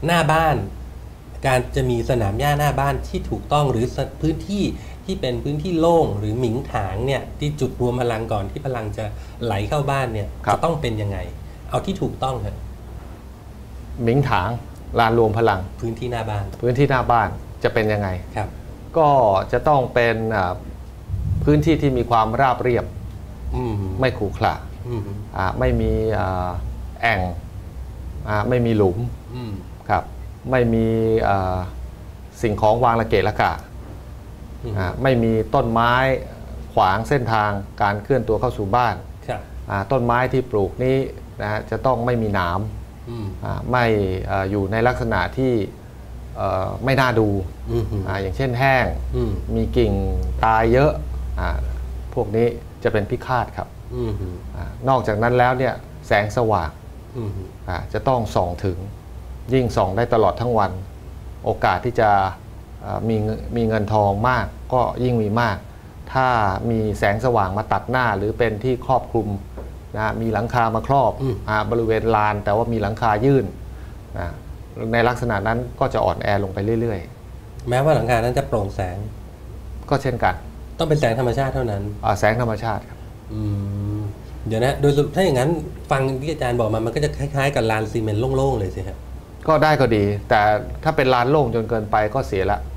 หน้าบ้านการจะมีสนามหญ้าหน้าบ้านที่ถูกต้องหรือพื้นที่ที่เป็นพื้นที่โล่งหรือหมิงถางเนี่ยที่จุดรวมพลังก่อนที่พลังจะไหลเข้าบ้านเนี่ยจะต้องเป็นยังไงเอาที่ถูกต้องครับหมิงถางลานรวมพลังพื้นที่หน้าบ้านจะเป็นยังไงครับก็จะต้องเป็นพื้นที่ที่มีความราบเรียบไม่ขรุขระไม่มีแอ่งไม่มีหลุมครับไม่มีสิ่งของวางระเกะระกะไม่มีต้นไม้ขวางเส้นทางการเคลื่อนตัวเข้าสู่บ้านต้นไม้ที่ปลูกนี้นะจะต้องไม่มีหนามไม่อยู่ในลักษณะที่ไม่น่าดูอย่างเช่นแห้งมีกิ่งตายเยอะพวกนี้จะเป็นพิฆาตครับนอกจากนั้นแล้วเนี่ยแสงสว่างจะต้องส่องถึงยิ่งส่องได้ตลอดทั้งวันโอกาสที่จะมีเงินทองมากก็ยิ่งมีมากถ้ามีแสงสว่างมาตัดหน้าหรือเป็นที่ครอบคลุมนะมีหลังคามาครอบบริเวณลานแต่ว่ามีหลังคายื่นนะในลักษณะนั้นก็จะอ่อนแอลงไปเรื่อยๆแม้ว่าหลังคานั้นจะโปร่งแสงก็เช่นกันต้องเป็นแสงธรรมชาติเท่านั้นแสงธรรมชาติครับเดี๋ยวนะโดยถ้าอย่างนั้นฟังที่อาจารย์บอกมันก็จะคล้ายๆกับลานซีเมนต์โล่งๆเลยสิครับก็ได้ก็ดีแต่ถ้าเป็นลานโล่งจนเกินไปก็เสียละ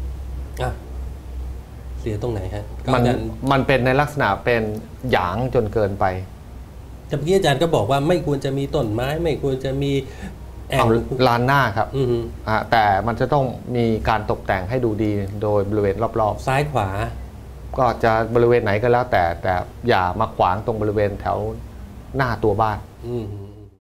เสียตรงไหนฮะมันเป็นในลักษณะเป็นหยางจนเกินไปแต่เมื่อกี้อาจารย์ก็บอกว่าไม่ควรจะมีต้นไม้ไม่ควรจะมีแอ่งลานหน้าครับแต่มันจะต้องมีการตกแต่งให้ดูดีโดยบริเวณรอบๆซ้ายขวาก็จะบริเวณไหนก็แล้วแต่อย่ามาขวางตรงบริเวณแถวหน้าตัวบ้าน